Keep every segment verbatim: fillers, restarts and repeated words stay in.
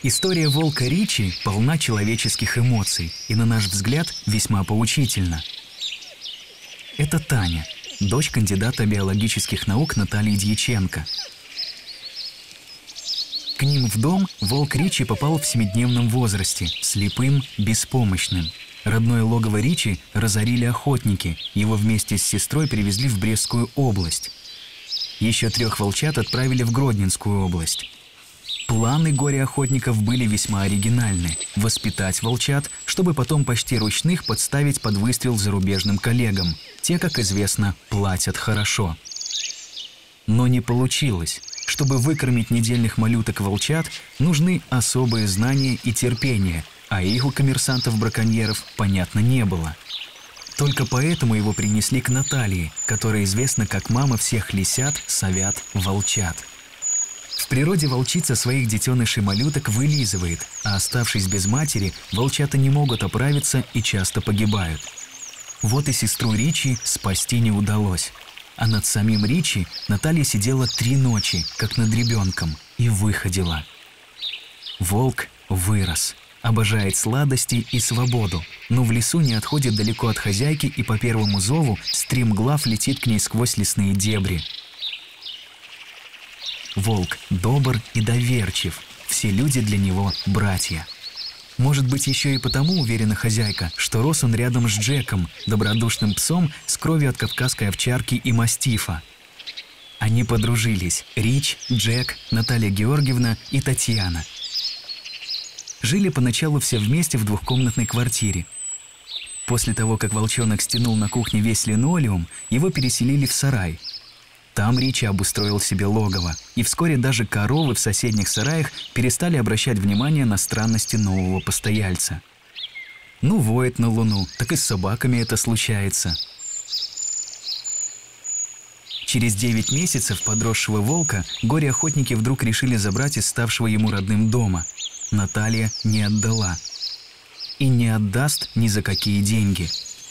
История волка Ричи полна человеческих эмоций и, на наш взгляд, весьма поучительна. Это Таня, дочь кандидата биологических наук Натальи Дьяченко. К ним в дом волк Ричи попал в семидневном возрасте, слепым, беспомощным. Родное логово Ричи разорили охотники, его вместе с сестрой привезли в Брестскую область. Еще трех волчат отправили в Гродненскую область. Планы горе-охотников были весьма оригинальны – воспитать волчат, чтобы потом почти ручных подставить под выстрел зарубежным коллегам. Те, как известно, платят хорошо. Но не получилось. Чтобы выкормить недельных малюток-волчат, нужны особые знания и терпение, а их у коммерсантов-браконьеров, понятно, не было. Только поэтому его принесли к Наталье, которая известна как мама всех лисят, совят, волчат. В природе волчица своих детенышей-малюток вылизывает, а оставшись без матери, волчата не могут оправиться и часто погибают. Вот и сестру Ричи спасти не удалось. А над самим Ричи Наталья сидела три ночи, как над ребенком, и выходила. Волк вырос, обожает сладости и свободу, но в лесу не отходит далеко от хозяйки и по первому зову стремглав летит к ней сквозь лесные дебри. Волк добр и доверчив, все люди для него братья. Может быть, еще и потому уверена хозяйка, что рос он рядом с Джеком, добродушным псом с кровью от кавказской овчарки и мастифа. Они подружились – Рич, Джек, Наталья Георгиевна и Татьяна. Жили поначалу все вместе в двухкомнатной квартире. После того, как волчонок стянул на кухне весь линолеум, его переселили в сарай. Там Ричи обустроил себе логово, и вскоре даже коровы в соседних сараях перестали обращать внимание на странности нового постояльца. Ну, воет на луну, так и с собаками это случается. Через девять месяцев подросшего волка горе-охотники вдруг решили забрать из ставшего ему родным дома. Наталья не отдала. И не отдаст ни за какие деньги.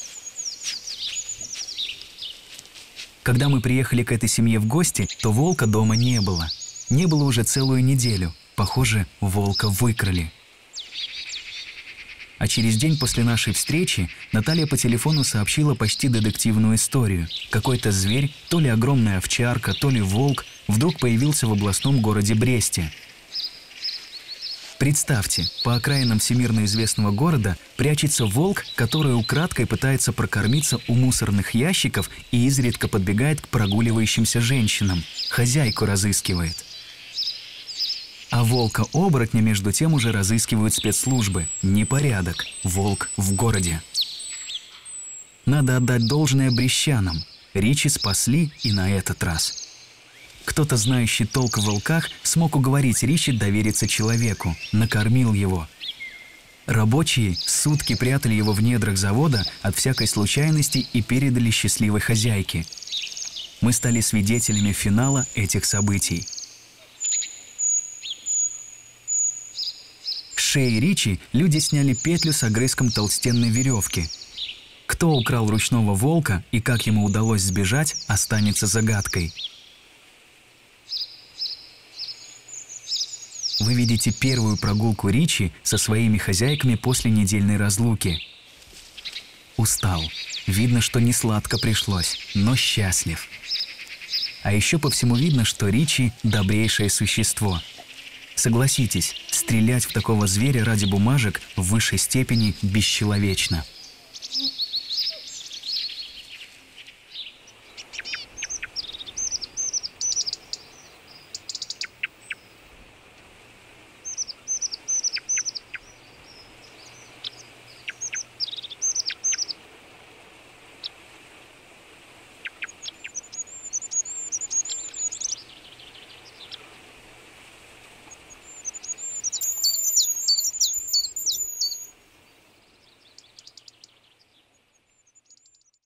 Когда мы приехали к этой семье в гости, то волка дома не было. Не было уже целую неделю. Похоже, волка выкрали. А через день после нашей встречи Наталья по телефону сообщила почти детективную историю. Какой-то зверь, то ли огромная овчарка, то ли волк, вдруг появился в областном городе Бресте. Представьте, по окраинам всемирно известного города прячется волк, который украдкой пытается прокормиться у мусорных ящиков и изредка подбегает к прогуливающимся женщинам. Хозяйку разыскивает. А волка-оборотня между тем уже разыскивают спецслужбы. Непорядок. Волк в городе. Надо отдать должное брестчанам. Ричи спасли и на этот раз. Кто-то, знающий толк в волках, смог уговорить Ричи довериться человеку, накормил его. Рабочие сутки прятали его в недрах завода от всякой случайности и передали счастливой хозяйке. Мы стали свидетелями финала этих событий. С шеи Ричи люди сняли петлю с огрызком толстенной веревки. Кто украл ручного волка и как ему удалось сбежать, останется загадкой. Вы видите первую прогулку Ричи со своими хозяйками после недельной разлуки. Устал. Видно, что не сладко пришлось, но счастлив. А еще по всему видно, что Ричи – добрейшее существо. Согласитесь, стрелять в такого зверя ради бумажек в высшей степени бесчеловечно.